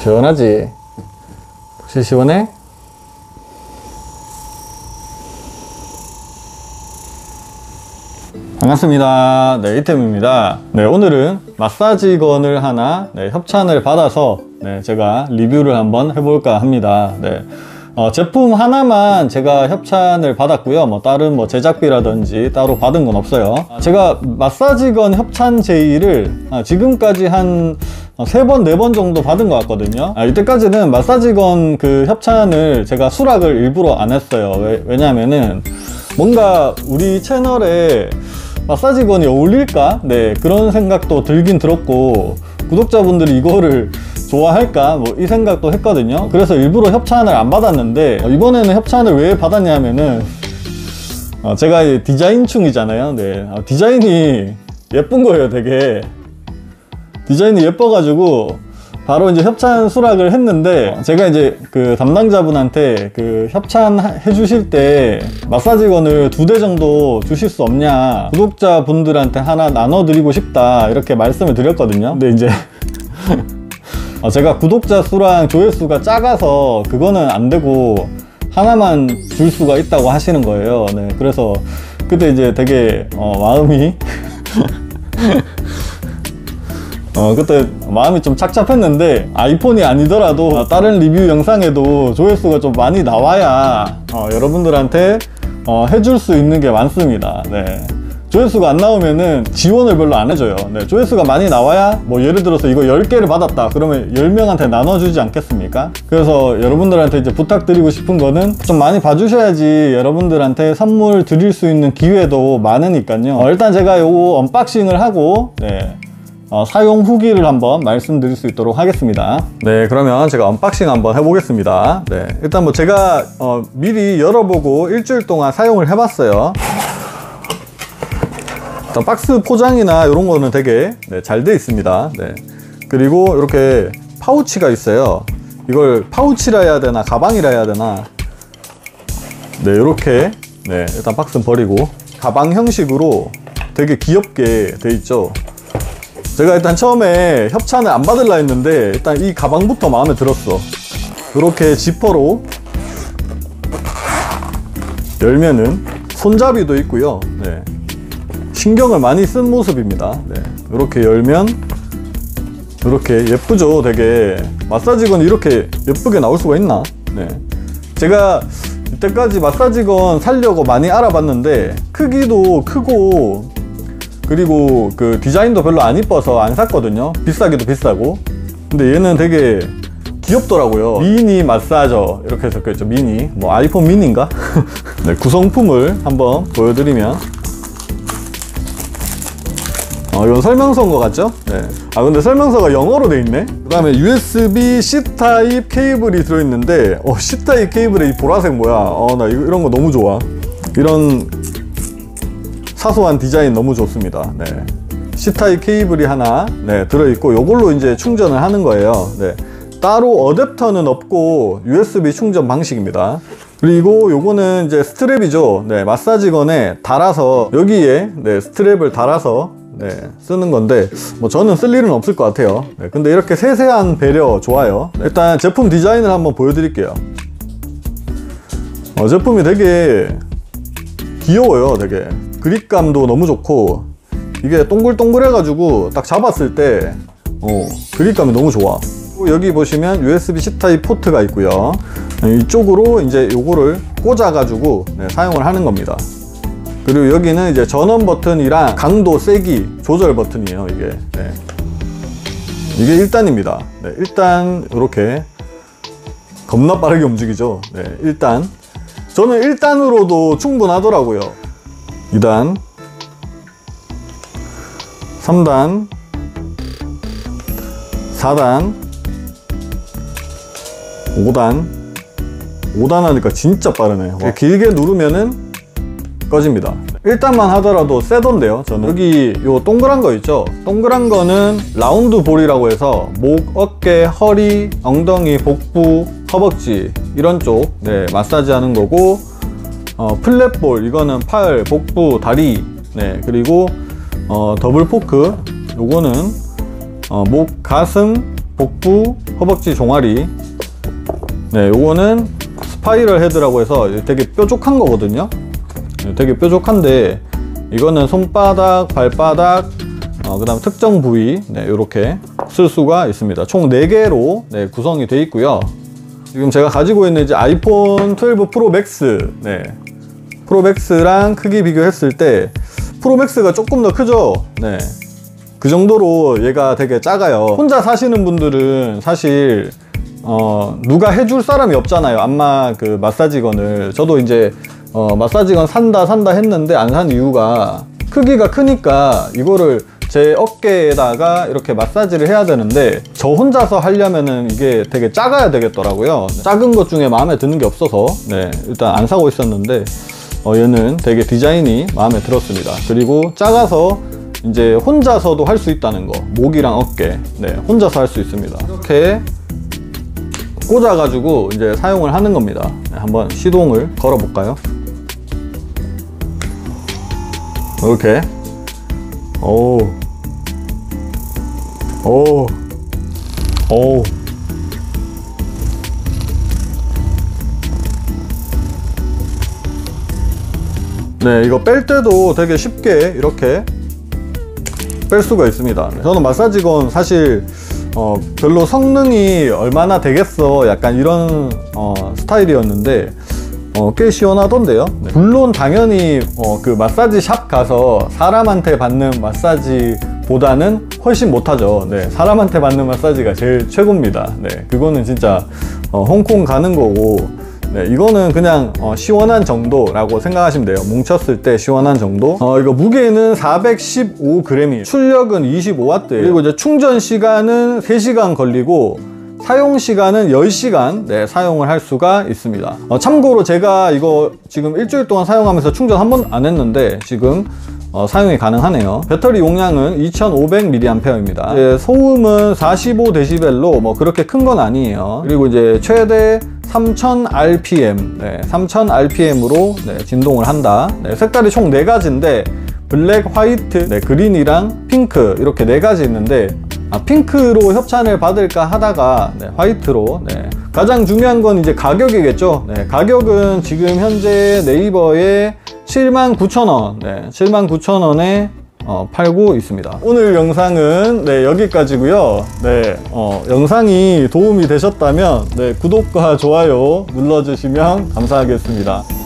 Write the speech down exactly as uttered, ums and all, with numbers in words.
시원하지? 혹시 시원해? 반갑습니다. 네, 이템입니다. 네, 오늘은 마사지건을 하나 네, 협찬을 받아서 네, 제가 리뷰를 한번 해볼까 합니다. 네, 어, 제품 하나만 제가 협찬을 받았고요. 뭐 다른 뭐 제작비라든지 따로 받은 건 없어요. 제가 마사지건 협찬 제의를 지금까지 한 세 번, 네 번 정도 받은 것 같거든요. 아, 이때까지는 마사지건 그 협찬을 제가 수락을 일부러 안 했어요. 왜, 왜냐면은 뭔가 우리 채널에 마사지건이 어울릴까? 네, 그런 생각도 들긴 들었고, 구독자분들이 이거를 좋아할까? 뭐 이 생각도 했거든요. 그래서 일부러 협찬을 안 받았는데, 이번에는 협찬을 왜 받았냐면은 어, 제가 디자인충이잖아요. 네, 어, 디자인이 예쁜 거예요. 되게 디자인이 예뻐가지고 바로 이제 협찬 수락을 했는데, 제가 이제 그 담당자분한테 그 협찬해 주실 때 마사지건을 두 대 정도 주실 수 없냐, 구독자분들한테 하나 나눠 드리고 싶다, 이렇게 말씀을 드렸거든요. 근데 이제 제가 구독자 수랑 조회수가 작아서 그거는 안 되고 하나만 줄 수가 있다고 하시는 거예요. 네, 그래서 그때 이제 되게 어, 마음이 어 그때 마음이 좀 착잡했는데, 아이폰이 아니더라도 다른 리뷰 영상에도 조회수가 좀 많이 나와야 어, 여러분들한테 어, 해줄 수 있는 게 많습니다. 네, 조회수가 안 나오면은 지원을 별로 안 해줘요. 네, 조회수가 많이 나와야 뭐 예를 들어서 이거 열 개를 받았다 그러면 열 명한테 나눠주지 않겠습니까? 그래서 여러분들한테 이제 부탁드리고 싶은 거는 좀 많이 봐주셔야지 여러분들한테 선물 드릴 수 있는 기회도 많으니까요. 어, 일단 제가 요거 언박싱을 하고 네, 어, 사용 후기를 한번 말씀드릴 수 있도록 하겠습니다. 네, 그러면 제가 언박싱 한번 해보겠습니다. 네, 일단 뭐 제가 어, 미리 열어보고 일주일 동안 사용을 해봤어요. 일단 박스 포장이나 이런 거는 되게 네, 잘 돼 있습니다. 네, 그리고 이렇게 파우치가 있어요. 이걸 파우치라 해야 되나 가방이라 해야 되나, 네, 이렇게 네, 일단 박스는 버리고 가방 형식으로 되게 귀엽게 돼 있죠. 제가 일단 처음에 협찬을 안 받으려 했는데 일단 이 가방부터 마음에 들었어. 이렇게 지퍼로 열면은 손잡이도 있고요. 네, 신경을 많이 쓴 모습입니다. 네, 이렇게 열면 이렇게 예쁘죠. 되게 마사지건이 이렇게 예쁘게 나올 수가 있나? 네, 제가 이때까지 마사지건 사려고 많이 알아봤는데 크기도 크고 그리고 그 디자인도 별로 안 이뻐서 안 샀거든요. 비싸기도 비싸고. 근데 얘는 되게 귀엽더라고요. 미니 마사저 이렇게 적혀있죠. 미니, 뭐 아이폰 미니인가? 네, 구성품을 한번 보여드리면 어, 이건 설명서인 것 같죠? 네. 아, 근데 설명서가 영어로 돼 있네? 그 다음에 유에스비 C 타입 케이블이 들어있는데, 어, C 타입 케이블에 이 보라색 뭐야? 어, 나 이거, 이런 거 너무 좋아. 이런 사소한 디자인 너무 좋습니다. 네, C 타입 케이블이 하나 네, 들어있고, 요걸로 이제 충전을 하는 거예요. 네, 따로 어댑터는 없고 유에스비 충전 방식입니다. 그리고 요거는 이제 스트랩이죠. 네, 마사지건에 달아서 여기에 네, 스트랩을 달아서 네, 쓰는 건데 뭐 저는 쓸 일은 없을 것 같아요. 네, 근데 이렇게 세세한 배려 좋아요. 일단 제품 디자인을 한번 보여드릴게요. 어, 제품이 되게 귀여워요. 되게 그립감도 너무 좋고, 이게 동글동글해 가지고 딱 잡았을 때 어, 그립감이 너무 좋아. 여기 보시면 유에스비 C 타입 포트가 있고요. 이쪽으로 이제 요거를 꽂아 가지고 네, 사용을 하는 겁니다. 그리고 여기는 이제 전원 버튼이랑 강도 세기 조절 버튼이에요. 이게 네. 이게 일 단입니다. 네, 일 단 이렇게 겁나 빠르게 움직이죠. 네, 일 단. 저는 일 단으로도 충분하더라고요. 이 단, 삼 단, 사 단, 오 단. 오 단 하니까 진짜 빠르네. 와. 길게 누르면은 꺼집니다. 일 단만 하더라도 세던데요. 저는 여기 요 동그란 거 있죠. 동그란 거는 라운드 볼이라고 해서 목, 어깨, 허리, 엉덩이, 복부, 허벅지 이런 쪽 네, 마사지 하는 거고, 어, 플랫볼 이거는 팔, 복부, 다리 네, 그리고 어, 더블 포크 요거는 어, 목, 가슴, 복부, 허벅지 종아리. 네, 요거는 스파이럴 헤드라고 해서 되게 뾰족한 거거든요. 되게 뾰족한데 이거는 손바닥, 발바닥, 어, 그 다음 특정 부위, 네, 요렇게 쓸 수가 있습니다. 총 네 개로 네, 구성이 되어 있고요. 지금 제가 가지고 있는 이제 아이폰 트웰브 프로 맥스, 네, 프로 맥스랑 크기 비교했을 때 프로 맥스가 조금 더 크죠. 네, 그 정도로 얘가 되게 작아요. 혼자 사시는 분들은 사실 어, 누가 해줄 사람이 없잖아요. 안마 그 마사지건을. 저도 이제 어, 마사지건 산다 산다 했는데 안 산 이유가 크기가 크니까 이거를 제 어깨에다가 이렇게 마사지를 해야 되는데 저 혼자서 하려면은 이게 되게 작아야 되겠더라고요. 작은 것 중에 마음에 드는 게 없어서 네, 일단 안 사고 있었는데 어, 얘는 되게 디자인이 마음에 들었습니다. 그리고 작아서 이제 혼자서도 할 수 있다는 거. 목이랑 어깨, 네, 혼자서 할 수 있습니다. 이렇게 꽂아 가지고 이제 사용을 하는 겁니다. 네, 한번 시동을 걸어 볼까요? 이렇게. 오, 오, 오. 네, 이거 뺄 때도 되게 쉽게 이렇게 뺄 수가 있습니다. 저는 마사지건 사실 어, 별로 성능이 얼마나 되겠어 약간 이런 어, 스타일이었는데 어, 꽤 시원하던데요. 네. 물론 당연히 어, 그 마사지 샵 가서 사람한테 받는 마사지보다는 훨씬 못하죠. 네, 사람한테 받는 마사지가 제일 최고입니다. 네, 그거는 진짜 어, 홍콩 가는 거고, 네, 이거는 그냥 어, 시원한 정도라고 생각하시면 돼요. 뭉쳤을 때 시원한 정도. 어, 이거 무게는 사백십오 그램이에요. 출력은 이십오 와트예요. 그리고 이제 충전 시간은 세 시간 걸리고 사용 시간은 열 시간 네, 사용을 할 수가 있습니다. 어, 참고로 제가 이거 지금 일주일 동안 사용하면서 충전 한 번 안 했는데 지금 어, 사용이 가능하네요. 배터리 용량은 이천오백 밀리앰페어입니다. 예, 소음은 사십오 데시벨로 뭐 그렇게 큰 건 아니에요. 그리고 이제 최대 삼천 알피엠, 네, 삼천 알피엠으로 네, 진동을 한다. 네, 색깔이 총 네 가지인데 블랙, 화이트, 네, 그린이랑 핑크 이렇게 네 가지 있는데 아, 핑크로 협찬을 받을까 하다가 네, 화이트로. 네. 가장 중요한 건 이제 가격이겠죠. 네, 가격은 지금 현재 네이버에 칠만 구천 원, 네, 칠만 구천 원에 어, 팔고 있습니다. 오늘 영상은 네, 여기까지고요. 네, 어, 영상이 도움이 되셨다면 네, 구독과 좋아요 눌러주시면 감사하겠습니다.